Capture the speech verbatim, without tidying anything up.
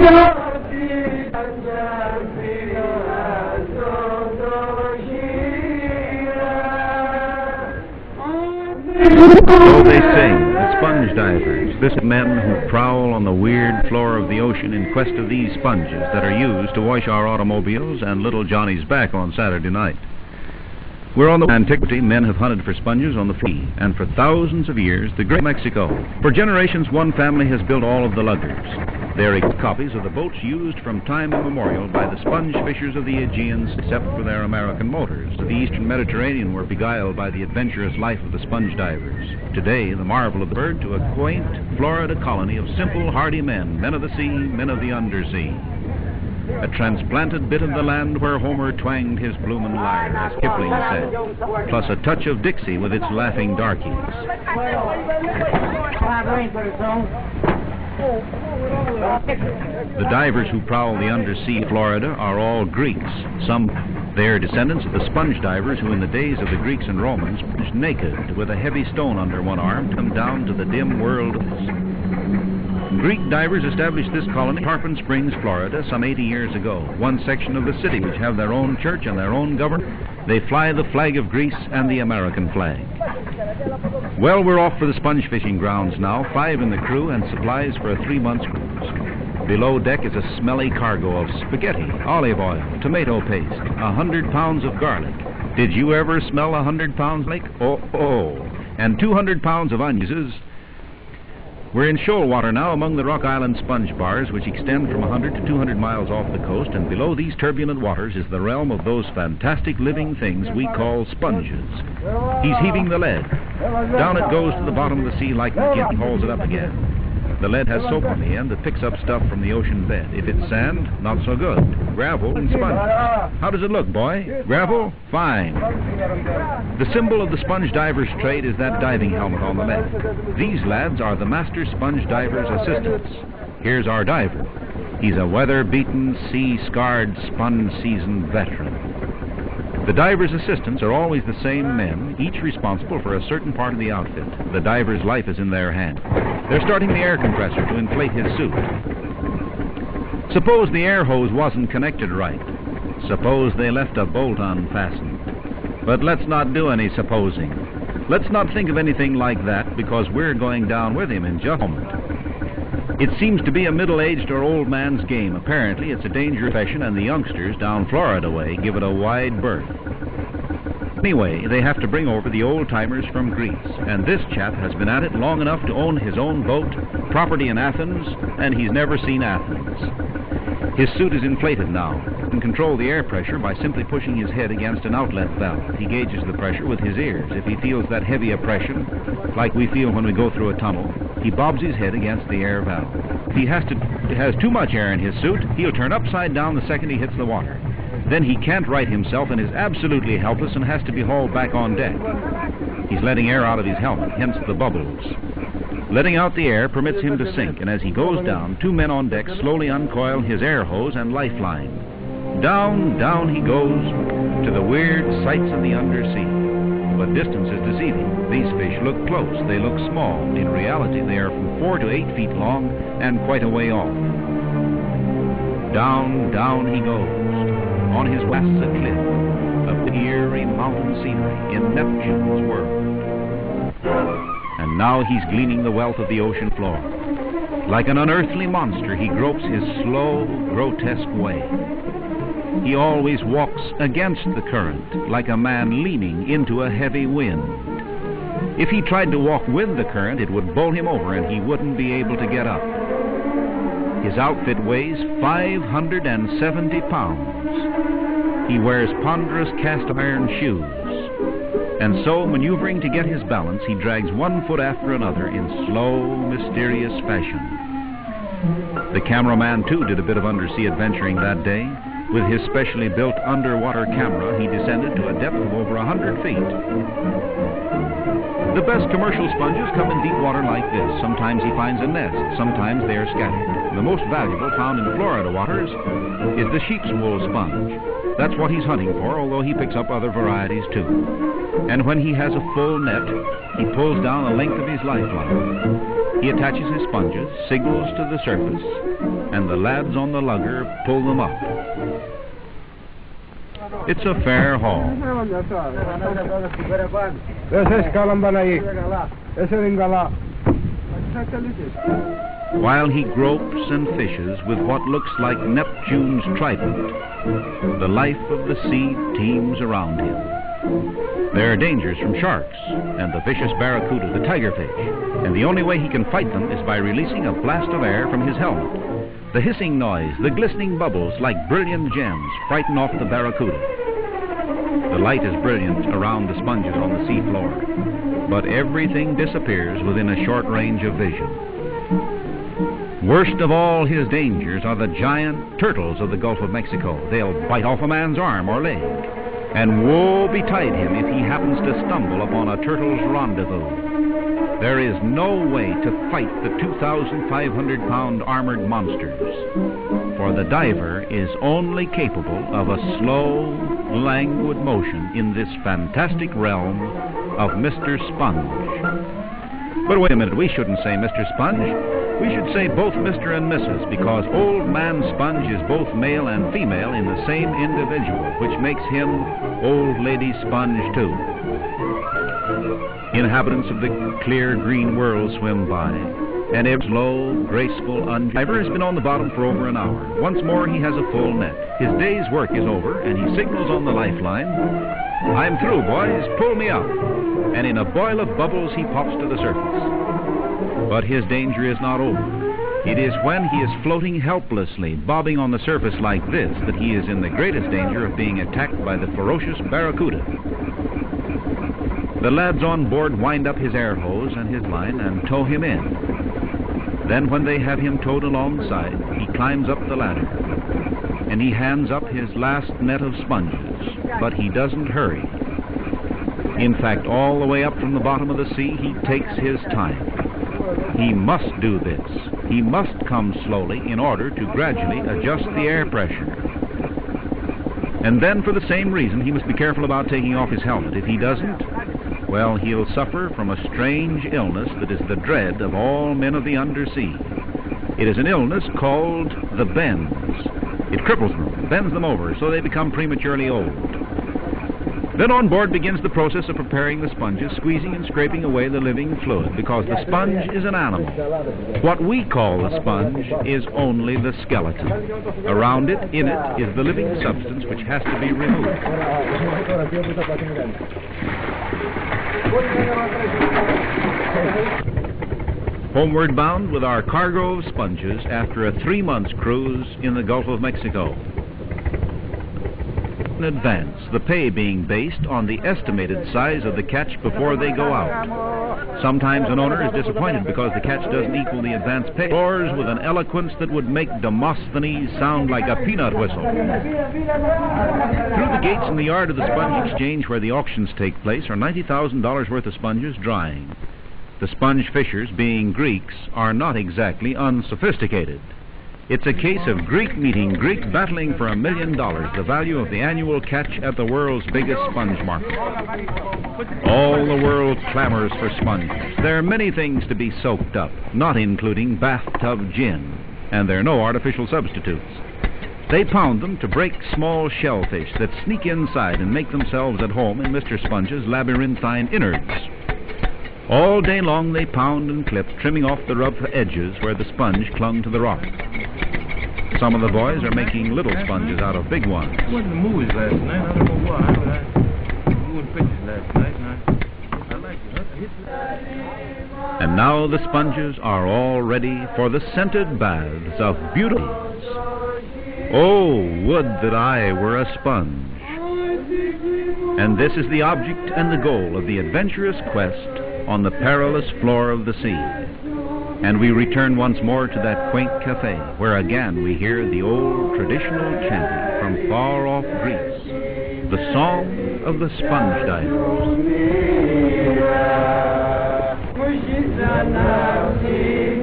So they sing, the sponge divers, this men who prowl on the weird floor of the ocean in quest of these sponges that are used to wash our automobiles and little Johnny's back on Saturday night. We're on the antiquity, men have hunted for sponges on the sea, and for thousands of years, the Great Mexico. For generations, one family has built all of the luggers. They're exact copies of the boats used from time immemorial by the sponge fishers of the Aegeans, except for their American motors. The eastern Mediterranean were beguiled by the adventurous life of the sponge divers. Today, the marvel of the bird to a quaint Florida colony of simple, hardy men, men of the sea, men of the undersea. A transplanted bit of the land where Homer twanged his bloomin' lyre, as Kipling said, plus a touch of Dixie with its laughing darkies. The divers who prowl the undersea Florida are all Greeks. Some, they are descendants of the sponge divers who in the days of the Greeks and Romans plunged naked with a heavy stone under one arm to come down to the dim world of this. Greek divers established this colony in Tarpon Springs, Florida, some eighty years ago. One section of the city which have their own church and their own government. They fly the flag of Greece and the American flag. Well, we're off for the sponge fishing grounds now, five in the crew and supplies for a three-month cruise. Below deck is a smelly cargo of spaghetti, olive oil, tomato paste, a hundred pounds of garlic. Did you ever smell a hundred pounds, Lake? Oh, oh. And two hundred pounds of onions. We're in shoal water now among the Rock Island sponge bars, which extend from one hundred to two hundred miles off the coast, and below these turbulent waters is the realm of those fantastic living things we call sponges. He's heaving the lead. Down it goes to the bottom of the sea like McGinn hauls it up again. The lead has soap on the end that picks up stuff from the ocean bed. If it's sand, not so good. Gravel and sponges. How does it look, boy? Gravel? Fine. The symbol of the sponge diver's trade is that diving helmet on the left. These lads are the master sponge diver's assistants. Here's our diver. He's a weather-beaten, sea-scarred, sponge-seasoned veteran. The diver's assistants are always the same men, each responsible for a certain part of the outfit. The diver's life is in their hands. They're starting the air compressor to inflate his suit. Suppose the air hose wasn't connected right. Suppose they left a bolt unfastened. But let's not do any supposing. Let's not think of anything like that, because we're going down with him in just a moment. It seems to be a middle-aged or old man's game. Apparently, it's a dangerous profession, and the youngsters down Florida way give it a wide berth. Anyway, they have to bring over the old-timers from Greece, and this chap has been at it long enough to own his own boat, property in Athens, and he's never seen Athens. His suit is inflated now. He can control the air pressure by simply pushing his head against an outlet valve. He gauges the pressure with his ears. If he feels that heavy oppression, like we feel when we go through a tunnel, he bobs his head against the air valve. If he has, to, has too much air in his suit, he'll turn upside down the second he hits the water. Then he can't right himself and is absolutely helpless and has to be hauled back on deck. He's letting air out of his helmet, hence the bubbles. Letting out the air permits him to sink, and as he goes down, two men on deck slowly uncoil his air hose and lifeline. Down, down he goes to the weird sights of the undersea. But distance is deceiving. These fish look close, they look small. In reality, they are from four to eight feet long and quite a way off. Down, down he goes. On his west a cliff of the eerie mountain scenery in Neptune's world. And now he's gleaning the wealth of the ocean floor. Like an unearthly monster, he gropes his slow, grotesque way. He always walks against the current, like a man leaning into a heavy wind. If he tried to walk with the current, it would bowl him over and he wouldn't be able to get up. His outfit weighs five hundred seventy pounds. He wears ponderous cast-iron shoes. And so, maneuvering to get his balance, he drags one foot after another in slow, mysterious fashion. The cameraman, too, did a bit of undersea adventuring that day. With his specially built underwater camera, he descended to a depth of over a hundred feet. The best commercial sponges come in deep water like this. Sometimes he finds a nest, sometimes they are scattered. The most valuable, found in Florida waters, is the sheep's wool sponge. That's what he's hunting for, although he picks up other varieties too. And when he has a full net, he pulls down the length of his lifeline. He attaches his sponges, signals to the surface, and the lads on the lugger pull them up. It's a fair haul. While he gropes and fishes with what looks like Neptune's trident, the life of the sea teems around him. There are dangers from sharks and the vicious barracuda, the tigerfish, and the only way he can fight them is by releasing a blast of air from his helmet. The hissing noise, the glistening bubbles like brilliant gems frighten off the barracuda. The light is brilliant around the sponges on the sea floor, but everything disappears within a short range of vision. Worst of all his dangers are the giant turtles of the Gulf of Mexico. They'll bite off a man's arm or leg, and woe betide him if he happens to stumble upon a turtle's rendezvous. There is no way to fight the two thousand five hundred pound armored monsters, for the diver is only capable of a slow, languid motion in this fantastic realm of Mister Sponge. But wait a minute, we shouldn't say Mister Sponge. We should say both Mister and Missus, because Old Man Sponge is both male and female in the same individual, which makes him Old Lady Sponge too. Inhabitants of the clear green world swim by, and every slow, graceful undiver has been on the bottom for over an hour. Once more he has a full net. His day's work is over, and he signals on the lifeline, "I'm through, boys, pull me up." And in a boil of bubbles he pops to the surface. But his danger is not over. It is when he is floating helplessly, bobbing on the surface like this, that he is in the greatest danger of being attacked by the ferocious barracuda. The lads on board wind up his air hose and his line and tow him in. Then when they have him towed alongside, he climbs up the ladder, and he hands up his last net of sponges, but he doesn't hurry. In fact, all the way up from the bottom of the sea, he takes his time. He must do this. He must come slowly in order to gradually adjust the air pressure. And then, for the same reason, he must be careful about taking off his helmet. If he doesn't, well, he'll suffer from a strange illness that is the dread of all men of the undersea. It is an illness called the bends. It cripples them, bends them over, so they become prematurely old. Then on board begins the process of preparing the sponges, squeezing and scraping away the living fluid, because the sponge is an animal. What we call the sponge is only the skeleton. Around it, in it, is the living substance which has to be removed. Homeward bound with our cargo of sponges after a three months cruise in the Gulf of Mexico. In advance, the pay being based on the estimated size of the catch before they go out. Sometimes an owner is disappointed because the catch doesn't equal the advance pay. Roars with an eloquence that would make Demosthenes sound like a peanut whistle. Through the gates in the yard of the sponge exchange where the auctions take place are ninety thousand dollars worth of sponges drying. The sponge fishers, being Greeks, are not exactly unsophisticated. It's a case of Greek meeting Greek, battling for a million dollars, the value of the annual catch at the world's biggest sponge market. All the world clamors for sponges. There are many things to be soaked up, not including bathtub gin, and there are no artificial substitutes. They pound them to break small shellfish that sneak inside and make themselves at home in Mister Sponge's labyrinthine innards. All day long they pound and clip, trimming off the rough edges where the sponge clung to the rock. Some of the boys are making little sponges out of big ones. I went to the movies last night. I don't know why. I was doing pictures last night, and I, I like it. And now the sponges are all ready for the scented baths of beauty. Oh, would that I were a sponge. And this is the object and the goal of the adventurous quest on the perilous floor of the sea. And we return once more to that quaint cafe, where again we hear the old traditional chanting from far off Greece, the song of the sponge divers.